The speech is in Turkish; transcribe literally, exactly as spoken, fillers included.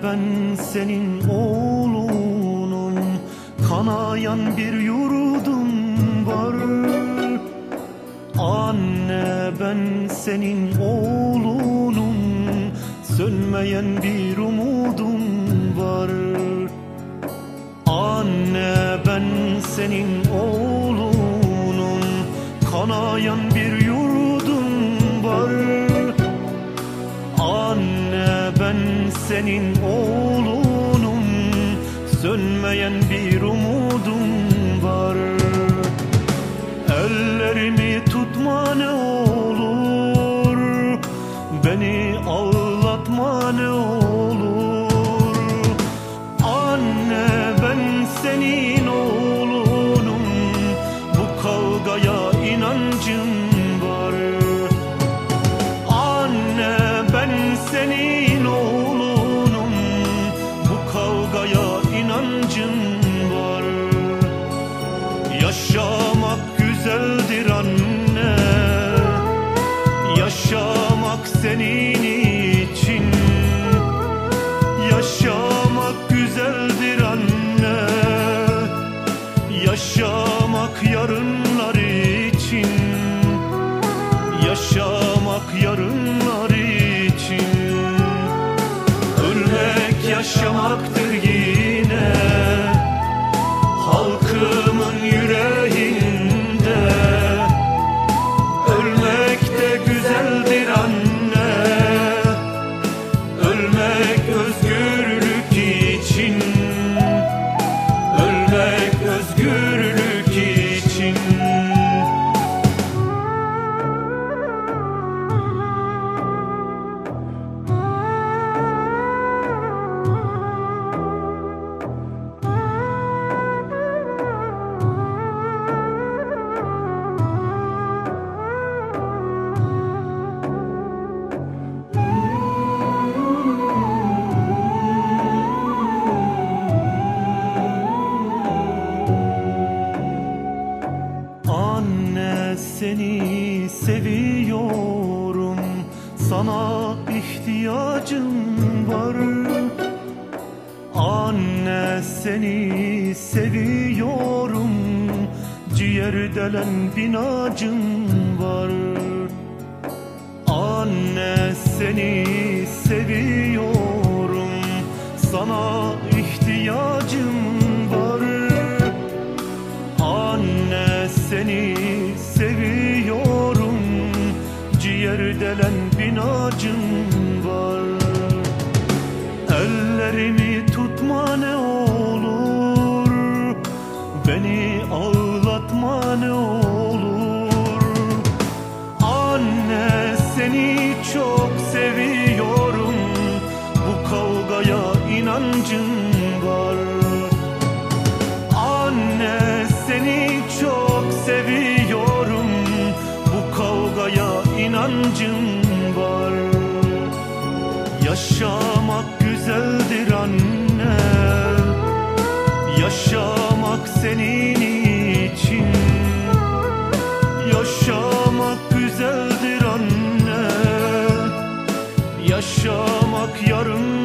ben senin oğlunum, kanayan bir yurdum var. Anne ben senin oğlunum, sönmeyen bir umudum var. Anne ben senin oğlunum, kanayan bir yurdum var. Anne ben senin oğlunum, sönmeyen bir umudum var. Ellerimi tutma ne olur, beni ağlatma ne olur. Anne ben senin oğlunum, bu kavgaya inancım var. Anne ben senin oğlunum, bu kavgaya inancım var. Yaşamak güzeldir anne, yaşamak senin için. Yaşamak güzeldir anne, yaşamak yarınlar için. Yaşamak yarınlar için. Ölmek yaşamaktır yine, halkımın yüreğinde. Ölmek de güzeldir anne, ölmek özgürlük için. Ölmek özgürlük için. Anne seni seviyorum, sana ihtiyacım var. Anne seni seviyorum, ciğer delen binacım var. Anne seni seviyorum, sana ihtiyacım var. Anne seni seviyorum, ciğer delen binacım var. Ellerimi tutma ne olur, beni ağlatma ne olur. Anne seni çok seviyorum, bu kavgaya inancım var. Anne seni çok seviyorum, bu kavgaya inancım var. Yaşamak güzeldir anne, yaşamak senin için. Yaşamak güzeldir anne, yaşamak yarın